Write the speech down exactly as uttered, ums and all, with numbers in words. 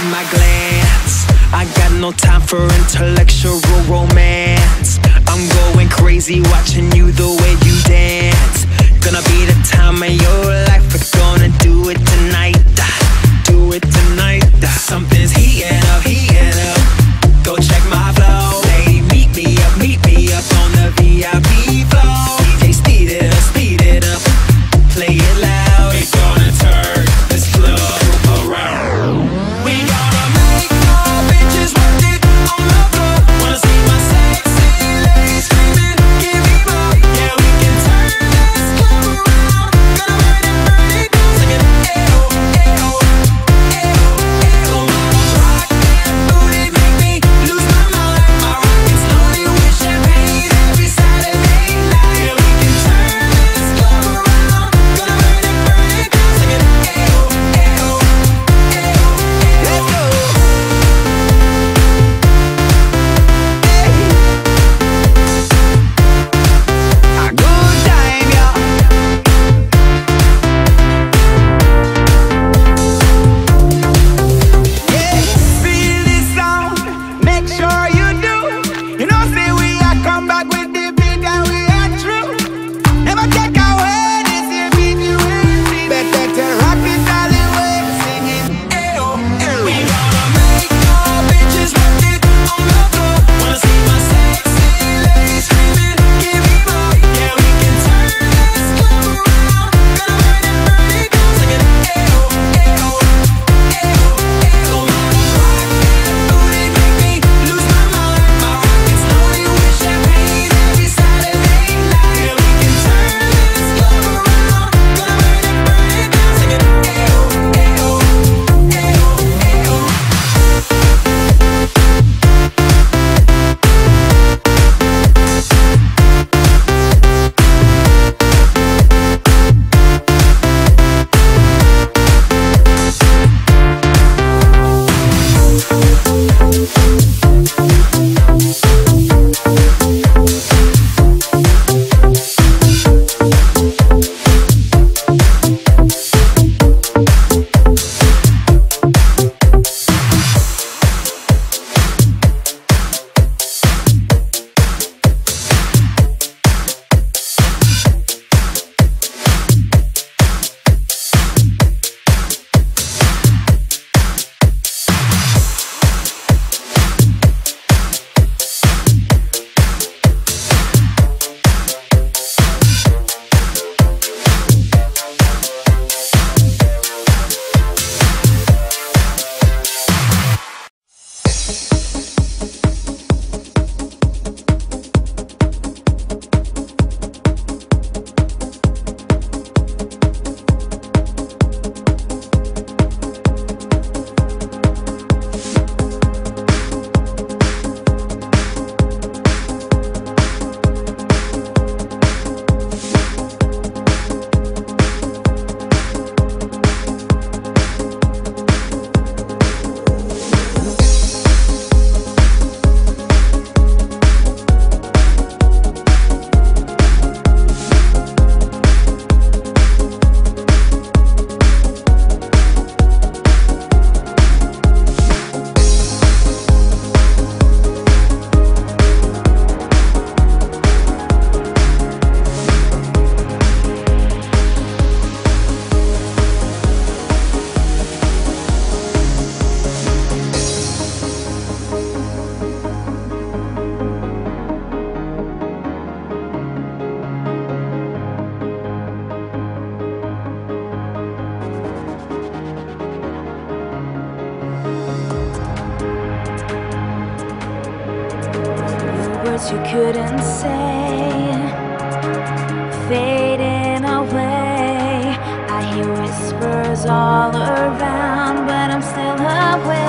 my glance. I got no time for intellectual romance. I'm going crazy watching you the way you dance. Gonna be the time of your life. We're gonna do it tonight. Do it tonight. Something's heating up, heating up. Go check my flow. Lady, meet me up, meet me up on the V I P floor. D J, speed it up, speed it up. Play it loud. We're gonna turn this club around. We gonna make our bitches work it on the floor. Wanna see my sexy ladies screaming, give me more. Yeah, we can turn this club around. Gonna burn it, burn it down. Sing it, ayo, ayo, ayo, ayo. Rock that booty, make me lose my mind. My rockets loaded with champagne every Saturday night. Yeah, we can turn this club around. Gonna burn it, burn it down. Sing it, ayo, ayo, ayo, ayo. Let's go. A good time, yeah. Yeah, feel this sound, make sure you do. You know, say we are come back with the beat and we are true. Never take away this here beat you will see. Better to rock it all the way, singing, ayo, ayo. We gonna make our bitches work it on the floor. Wanna see my sexy ladies screaming, give me more. Yeah, we can turn this club around. Gonna burn it, burn it down. Sing it, ayo, ayo, ayo, ayo. Rock that booty, make me lose my mind. My rockets loaded with champagne every Saturday night. Yeah, we can turn this club around. Gonna burn it, burn it down. Sing it, ayo, ayo, ayo, ayo. Words you couldn't say, fading away. I hear whispers all around, but I'm still awake.